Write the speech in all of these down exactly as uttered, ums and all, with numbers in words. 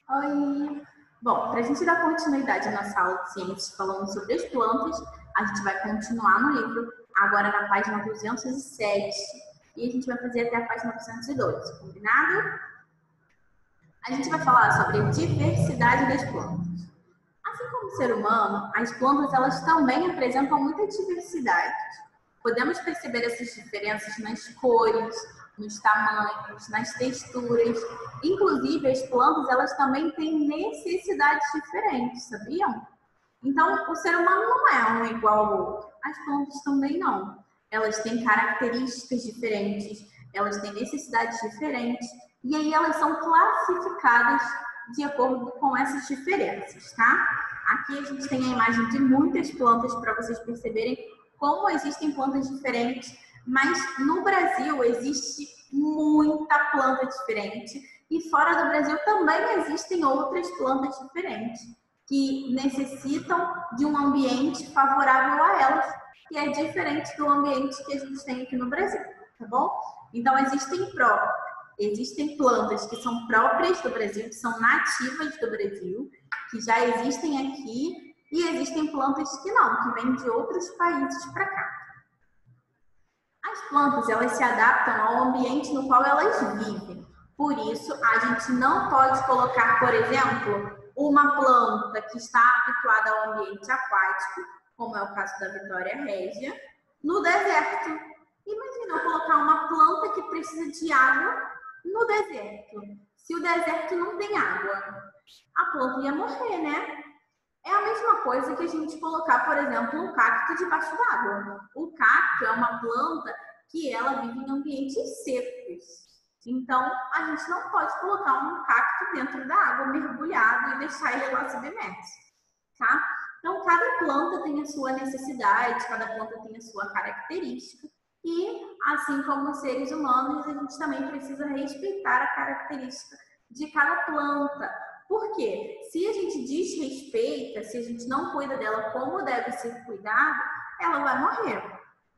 Oi! Bom, para a gente dar continuidade à nossa aula de ciências falando sobre as plantas, a gente vai continuar no livro, agora na página duzentos e sete, e a gente vai fazer até a página duzentos e dois, combinado? A gente vai falar sobre a diversidade das plantas. Assim como o ser humano, as plantas elas também apresentam muita diversidade. Podemos perceber essas diferenças nas cores, nos tamanhos, nas texturas. Inclusive, as plantas elas também têm necessidades diferentes, sabiam? Então, o ser humano não é um igual ao outro. As plantas também não. Elas têm características diferentes, elas têm necessidades diferentes, e aí elas são classificadas de acordo com essas diferenças, tá? Aqui a gente tem a imagem de muitas plantas para vocês perceberem como existem plantas diferentes, mas no Brasil existe muita planta diferente e fora do Brasil também existem outras plantas diferentes que necessitam de um ambiente favorável a elas, que é diferente do ambiente que a gente tem aqui no Brasil, tá bom? Então existem pró Existem plantas que são próprias do Brasil, que são nativas do Brasil, que já existem aqui, e existem plantas que não, que vêm de outros países para cá. As plantas, elas se adaptam ao ambiente no qual elas vivem. Por isso, a gente não pode colocar, por exemplo, uma planta que está habituada ao ambiente aquático, como é o caso da Vitória Régia, no deserto. Imagina eu colocar uma planta que precisa de água no deserto. Se o deserto não tem água, a planta ia morrer, né? É a mesma coisa que a gente colocar, por exemplo, um cacto debaixo d'água. O cacto é uma planta que ela vive em ambientes secos. Então, a gente não pode colocar um cacto dentro da água, mergulhado, e deixar ele lá submerso, tá? Então, cada planta tem a sua necessidade, cada planta tem a sua característica. E, assim como os seres humanos, a gente também precisa respeitar a característica de cada planta. Por quê? Se a gente desrespeita, se a gente não cuida dela como deve ser cuidado, ela vai morrer.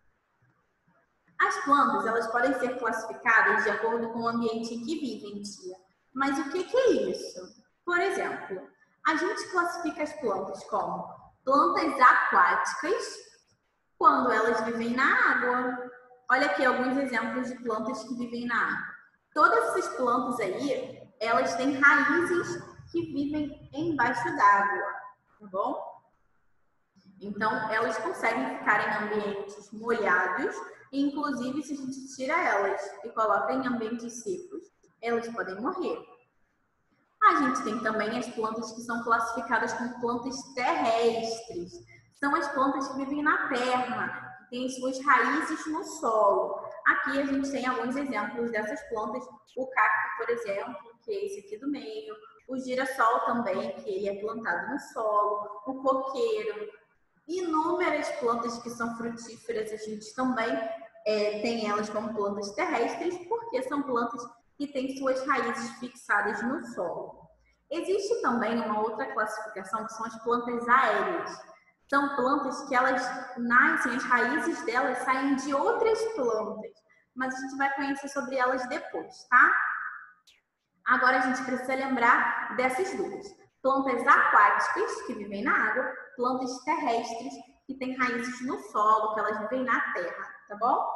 As plantas, elas podem ser classificadas de acordo com o ambiente em que vivem, tia. Mas o que, que é isso? Por exemplo, a gente classifica as plantas como plantas aquáticas, quando elas vivem na água. Olha aqui alguns exemplos de plantas que vivem na água. Todas essas plantas aí, elas têm raízes que vivem embaixo d'água, tá bom? Então, elas conseguem ficar em ambientes molhados, e inclusive se a gente tira elas e coloca em ambientes secos, elas podem morrer. A gente tem também as plantas que são classificadas como plantas terrestres. São as plantas que vivem na terra, que têm suas raízes no solo. Aqui a gente tem alguns exemplos dessas plantas. O cacto, por exemplo, que é esse aqui do meio. O girassol também, que ele é plantado no solo. O coqueiro. Inúmeras plantas que são frutíferas, a gente também é, tem elas como plantas terrestres, porque são plantas que têm suas raízes fixadas no solo. Existe também uma outra classificação, que são as plantas aéreas. São plantas que elas nascem, as raízes delas saem de outras plantas, mas a gente vai conhecer sobre elas depois, tá? Agora a gente precisa lembrar dessas duas. Plantas aquáticas, que vivem na água, plantas terrestres, que têm raízes no solo, que elas vivem na terra, tá bom?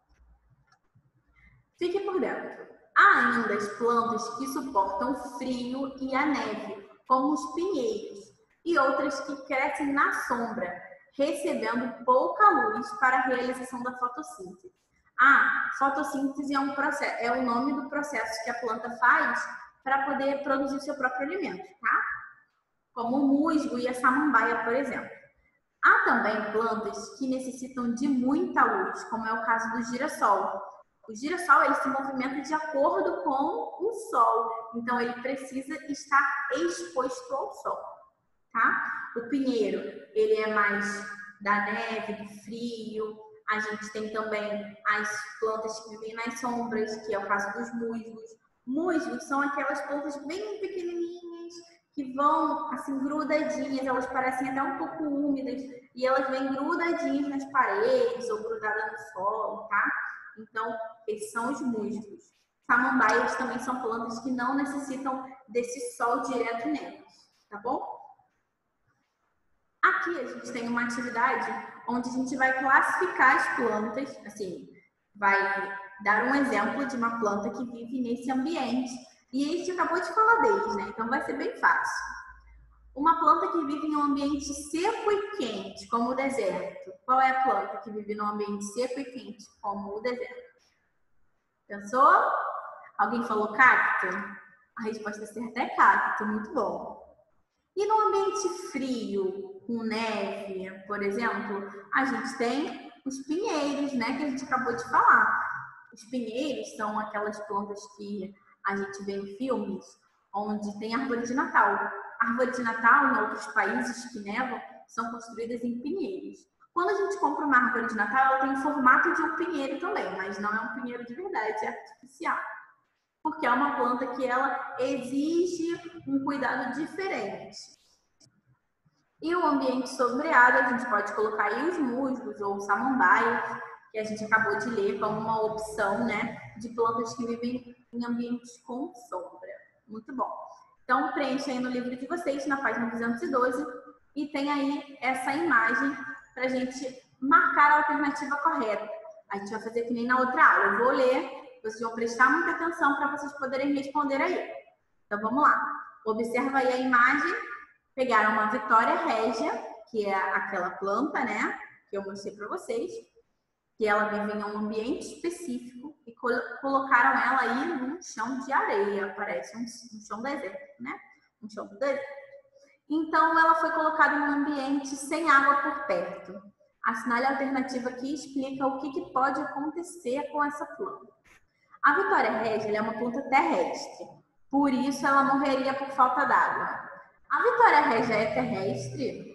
Fique por dentro. Há ainda as plantas que suportam o frio e a neve, como os pinheiros, e outras que crescem na sombra, recebendo pouca luz para a realização da fotossíntese. A fotossíntese é, um processo, é o nome do processo que a planta faz para poder produzir seu próprio alimento, tá? Como o musgo e a samambaia, por exemplo. Há também plantas que necessitam de muita luz, como é o caso do girassol. O girassol ele se movimenta de acordo com o sol, então ele precisa estar exposto ao sol, tá? O pinheiro, ele é mais da neve, do frio. A gente tem também as plantas que vivem nas sombras, que é o caso dos musgos. Musgos são aquelas plantas bem pequenininhas, que vão assim grudadinhas, elas parecem até um pouco úmidas, e elas vêm grudadinhas nas paredes ou grudadas no solo, tá? Então, esses são os musgos. Samambaias também são plantas que não necessitam desse sol direto nelas, tá bom? Aqui a gente tem uma atividade onde a gente vai classificar as plantas, assim, vai dar um exemplo de uma planta que vive nesse ambiente. E a gente acabou de falar deles, né? Então vai ser bem fácil. Uma planta que vive em um ambiente seco e quente, como o deserto. Qual é a planta que vive num ambiente seco e quente, como o deserto? Pensou? Alguém falou cacto? A resposta certa é cacto, muito bom. E no ambiente frio, com neve, por exemplo, a gente tem os pinheiros, né, que a gente acabou de falar. Os pinheiros são aquelas plantas que a gente vê em filmes, onde tem árvore de Natal. A árvore de Natal, em outros países que nevam, são construídas em pinheiros. Quando a gente compra uma árvore de Natal, ela tem o formato de um pinheiro também, mas não é um pinheiro de verdade, é artificial. Porque é uma planta que ela exige um cuidado diferente. E o ambiente sombreado, a gente pode colocar aí os musgos ou samambaias, que a gente acabou de ler como uma opção, né, de plantas que vivem em ambientes com sombra. Muito bom. Então, preencha aí no livro de vocês, na página duzentos e doze, e tem aí essa imagem para a gente marcar a alternativa correta. A gente vai fazer que nem na outra aula. Eu vou ler, vocês vão prestar muita atenção para vocês poderem responder aí. Então, vamos lá. Observa aí a imagem. Pegaram uma Vitória Régia, que é aquela planta, né, que eu mostrei para vocês, que ela vive em um ambiente específico e col colocaram ela aí num chão de areia, parece um, um chão deserto, né? Um chão do deserto. Então, ela foi colocada em um ambiente sem água por perto. Assinale a alternativa que explica o que, que pode acontecer com essa planta. A Vitória Régia ela é uma planta terrestre, por isso ela morreria por falta d'água. A Vitória Régia é terrestre?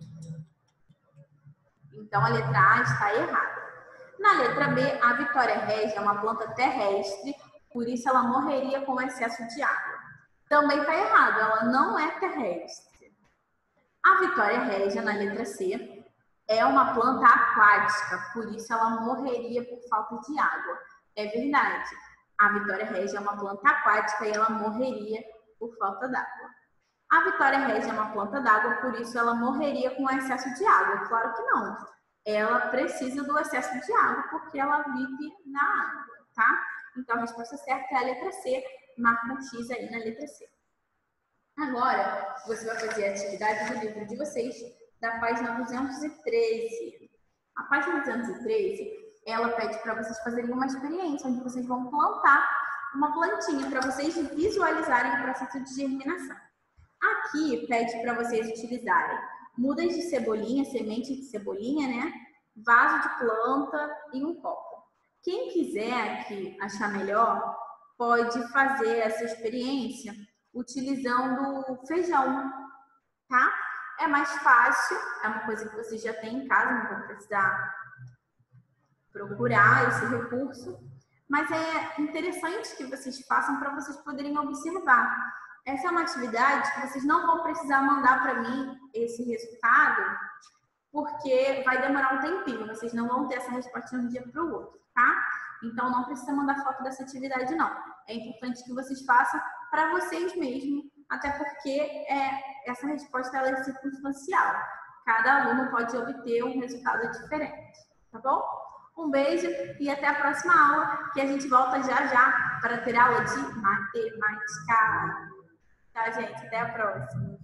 Então, a letra A está errada. Na letra B, a Vitória Régia é uma planta terrestre, por isso ela morreria com excesso de água. Também está errado, ela não é terrestre. A Vitória Régia, na letra C, é uma planta aquática, por isso ela morreria por falta de água. É verdade, a Vitória Régia é uma planta aquática e ela morreria por falta d'água. A Vitória Régia é uma planta d'água, por isso ela morreria com excesso de água. Claro que não. Ela precisa do excesso de água porque ela vive na água, tá? Então, a resposta certa é a letra C. Marca um X aí na letra C. Agora, você vai fazer a atividade do livro de vocês, da página duzentos e treze. A página duzentos e treze, ela pede para vocês fazerem uma experiência, onde vocês vão plantar uma plantinha para vocês visualizarem o processo de germinação. Aqui pede para vocês utilizarem mudas de cebolinha, semente de cebolinha, né? Vaso de planta e um copo. Quem quiser aqui achar melhor, pode fazer essa experiência utilizando feijão, tá? É mais fácil, é uma coisa que vocês já têm em casa, não vão precisar procurar esse recurso, mas é interessante que vocês façam para vocês poderem observar. Essa é uma atividade que vocês não vão precisar mandar para mim esse resultado, porque vai demorar um tempinho, vocês não vão ter essa resposta de um dia para o outro, tá? Então, não precisa mandar foto dessa atividade, não. É importante que vocês façam para vocês mesmos, até porque é, essa resposta ela é circunstancial. Cada aluno pode obter um resultado diferente, tá bom? Um beijo e até a próxima aula, que a gente volta já já para ter aula de matemática. Tá, gente? Até a próxima.